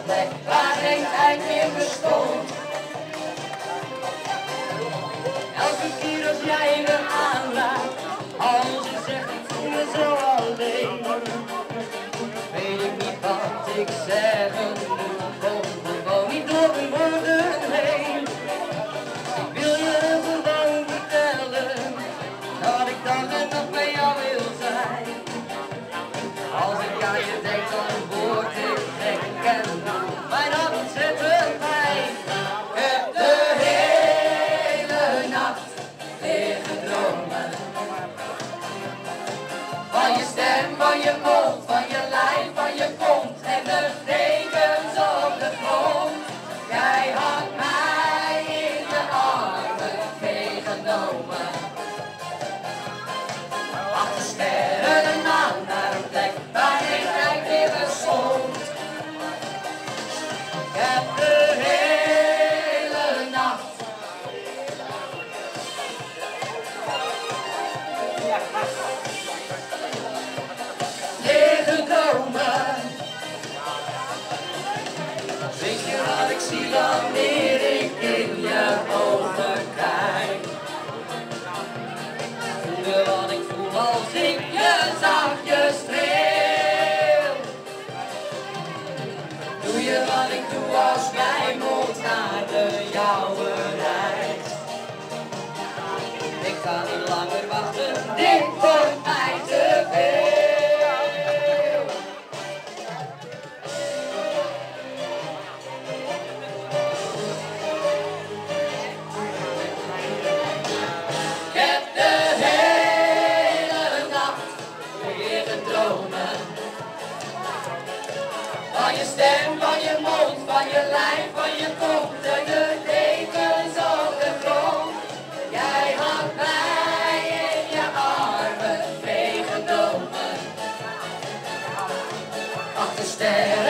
plek waar geen tijd meer bestond. Elke keer als jij me aanraakt, als je zegt ik voel me zo alleen, weet ik niet wat ik zeggen moet, kom gewoon niet door mijn woorden heen. Ik wil je gewoon vertellen, dat ik dag en nacht bij jou wil zijn. Als ik aan je denk dan word ik gek en doe mij dat ontzettend pijn. Ik heb de hele nacht liggen dromen, van je stem, van je mond, van je lijf, van je kont en de dekens op de grond. Jij had mij in je armen meegenomen, achter sterren en maan naar een plek waar geen tijd meer bestond. Ik heb de hele nacht liggen dromen. Weet je wat ik zie wanneer ik in je ogen kijk? Voel je wat ik voel als ik je zachtjes streel? Doe je wat ik doe als jij mond naar de jouwe reist? Ik kan niet langer wachten, dit wordt mij te veel. Ik heb de hele nacht liggen dromen, van je stem, van je mond, van je lijf, van je kont en de dekens op de grond. Jij had mij in je armen meegenomen, achter sterren